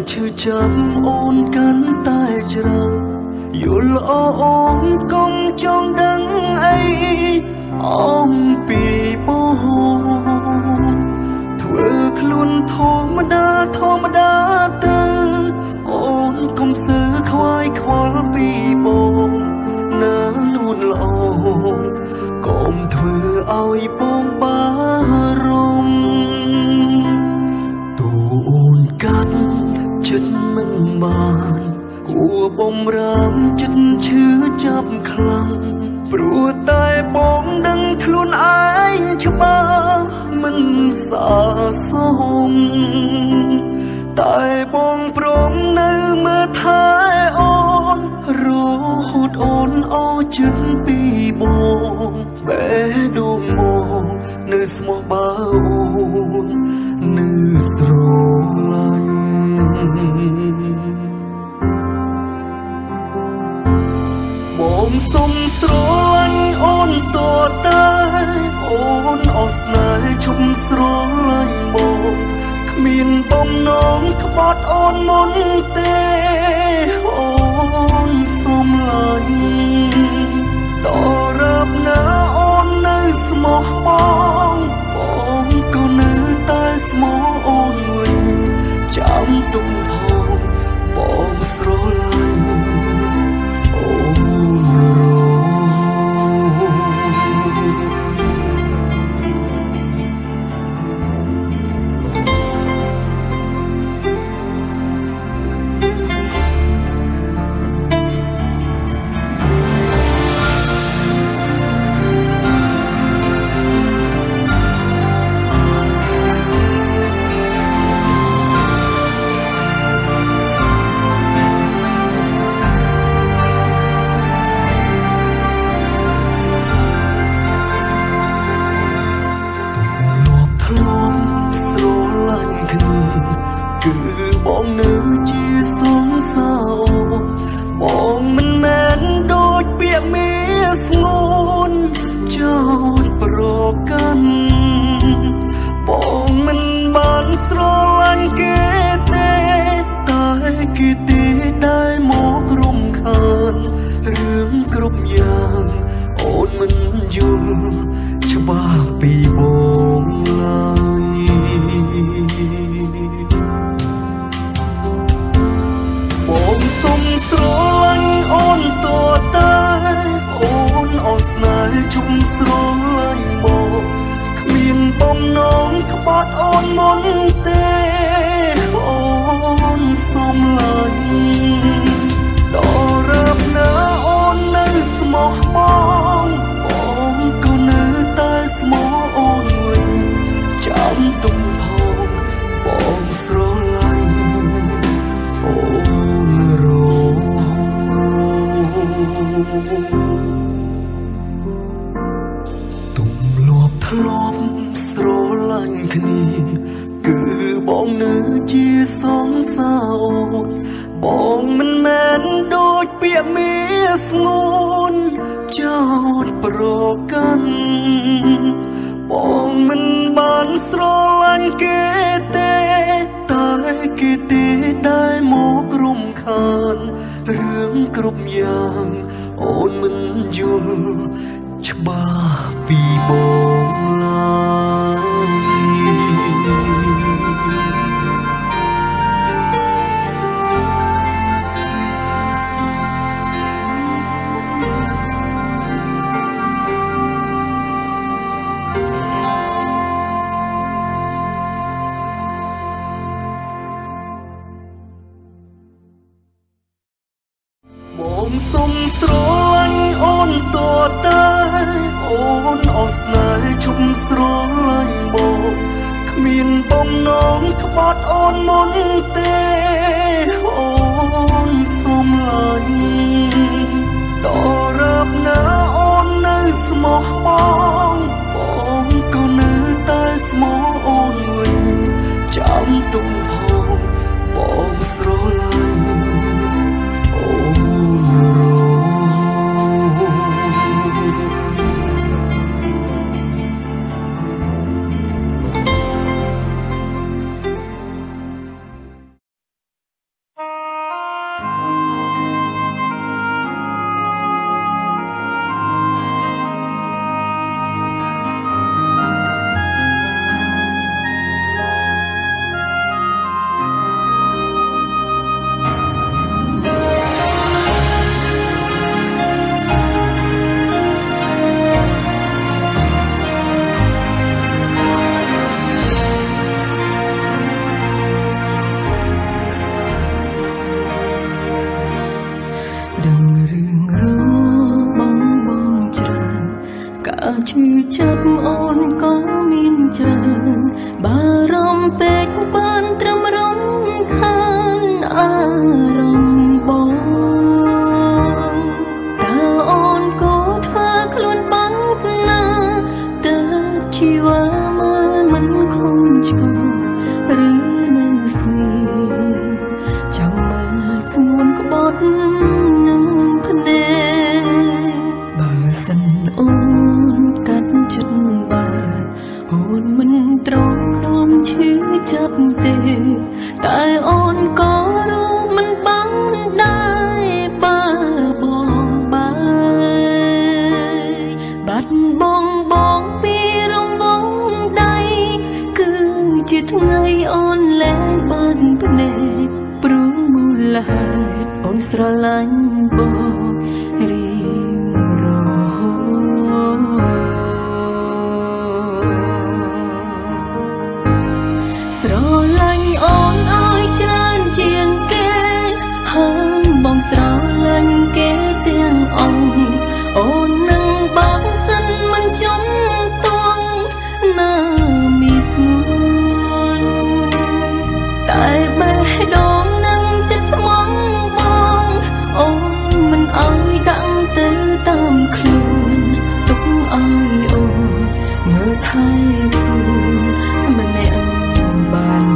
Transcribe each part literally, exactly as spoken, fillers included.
ឈឺចាប់អូនកាន់តែច្រើនយល់អអូនកុំចង់ដឹងអីអំពីបងធ្វើខ្លួនធម្មតាធម្មតាទៅអូនកុំសើខ្វាយខ្វល់ពីបងណានួនល្អកុំធ្វើឲ្យបងបារម្ភទូអូនកាត់ចិត្តមិនបានគួបំរាមចិត្តឈឺចាប់ខ្លាំងព្រោះតែបងដឹងខ្លួនឯងច្បាស់មិនសាសមតែបងព្រមនៅមើលថែអូនរហូតអូនអស់ចិត្តពីបងបែដងមកនៅស្មោះបើអូននៅស្រឡាញ់បងសុំស្រឡាញ់អូនតតែអូនអស់ស្នេហ៍ឈុំស្រឡាញ់បងគ្មានបំណងក្បត់អូនមុនទេអូនសុំឡាញ់ដល់រាប់ណាអូននៅស្មោះបងបងក៏នៅតែស្មោះអូនវិញចាំទុកផងបងស្រឡាញ់គឺបងនៅជាសងសាបងមិនមែនដូចពាក្យមេស្ងួនចោតប្រកាន់បងមិនបានស្រឡាញ់គេទេតែគេទេដែលមករំខានរឿងគ្រប់យ៉ាងអូនមិនយល់ច្បាស់ពីបងឡើយបងសុំស្រឡាញ់អូនតតែអូនអស់ស្នេហ៍ជុំស្រឡាញ់បងគ្មានបំណងក្បត់អូនមុនទេអូនសុំឡាញ់ដល់រាប់ណាអូននៅស្មោះបងបងក៏នៅតែស្មោះអូនវិញចាំទុកផងបងស្រឡាញ់អូនរទុំលាប់ធ្លាប់ស្រឡាញ់គ្នាគឺបងនៅជាសងសាអូនបងមិនមែនដូចពាក្យមេស្ងួនចោតប្រកាន់បងមិនបានស្រឡាញ់គេទេតែគេទេដែលមករំខានរឿងគ្រប់យ៉ាងអូនមិនយល់ច្បាស់ពីបងឡើយបងសុំស្រឡាញ់អូនតតែអូនអស់ស្នេហ៍ឈុំស្រឡាញ់បងគ្មានបំណងក្បត់អូនមុនទេអូនសុំឡាញ់ដល់រាប់ណាអូននៅស្មោះបងបងក៏នៅតែស្មោះអូនវិញចាំទុកផងបងស្រឡាញ់អូនរការឈឺចាប់អូនក៏មានច្រើនបារម្ភពេកបានត្រឹមរំខានអារម្មណ៍បងតើអូនក៏ធ្វើខ្លួនបែបណាតើជីវ៉ាមើលមិនខំឆ្កឬនៅស្ងៀមចាំមើលស្ងួនក្បត់នឹងភ្នែកបើសិនអូនកាត់ចិត្តបាទអូនមិនត្រង់នាំឈឺចាប់ទេតែអូនក៏รู้មិនបានដែរបើបងបើបាត់បងបងពីរង្វង់ដៃគឺជាថ្ងៃអូនលែងបើកភ្នែកព្រោះមូលហេតុអូនស្រឡាញ់បងរៀងរហូតស្រឡាញ់អូនឲ្យច្រើនជាងគេហើយបងស្រឡាញ់គេទាំងអង្គអូននឹងបងសិនមិនចំទងណាមីស្ងួនតែបេះដូងនឹងចិត្តស្មងបងអូនមិនឲ្យដាក់ទៅតាមខ្លួនទុកឲ្យអូនមើលថែខ្លួនម្នាក់បាន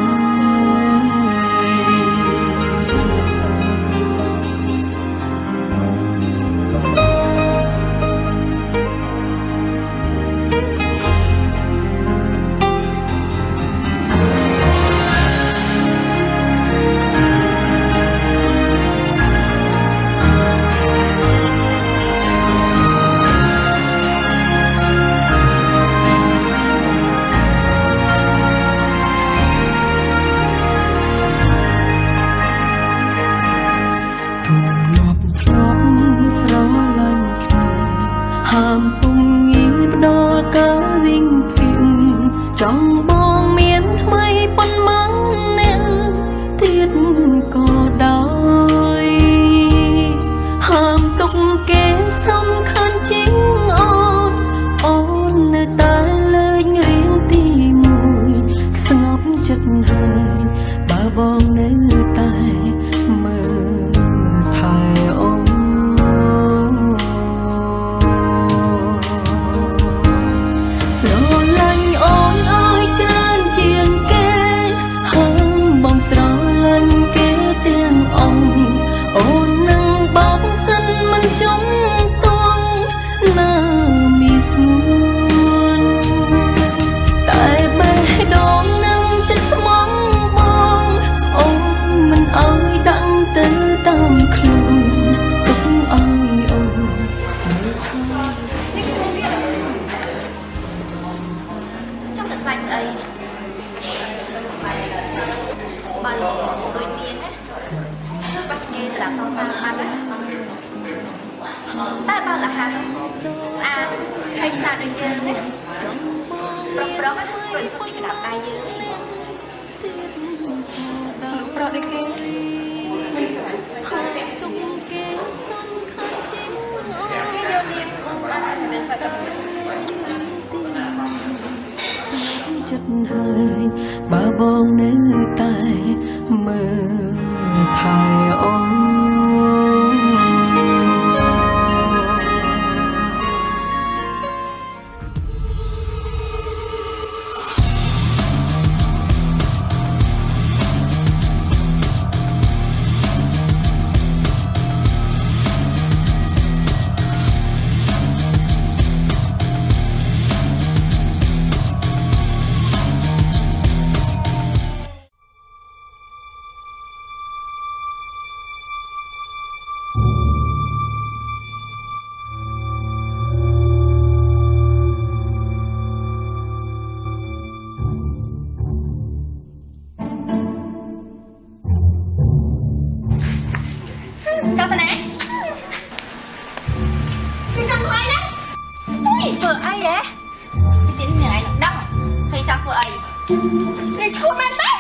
ហាមពុំងាយផ្ដល់ការវិញភៀងចង់បងមានថ្មីប៉ុន្មានអ្នកទៀតក៏ដោយហាមទុកគេសំខាន់ជាងអូនអូននៅតែលេងរៀងទីមួយស្ងប់ចិត្តហើយបើបងនៅតែមើលថែអូនស្រឡាញ់អូនឲ្យច្រើនជាងគេហើយបងស្រឡាញ់គេទាំងអង្គអូននឹងបងសិនមិនចំទងណាមីស្ងួនតែបេះដូងនឹងចិត្តស្មងបងអូនមិនឲ្យដាក់ទៅតាមខ្លួនទុកឲ្យអូនមើលថែស្អីបើលោកដូចទៀនណាបាត់គេទៅដាក់សងសាបានណាតែបើលះហាស្អាតហើយឆ្លាតដូចយើងណាប្រុសប្រុសណាដូចពុកពីកណ្ដាប់ដៃយើងលោកប្រុសដូចគេមិនស្អាតហើយទុកគេសំខាន់ជាងគេយកនេះបានមិនស្អាតចិត្តហើយបើបងនៅតែមើលថែអូន Cho tao nè. Đi trong thôi đấy. Ui, vừa ai vậy? Đi chín nhà này đâm. Thì trong vừa ai? Đi chua men đấy.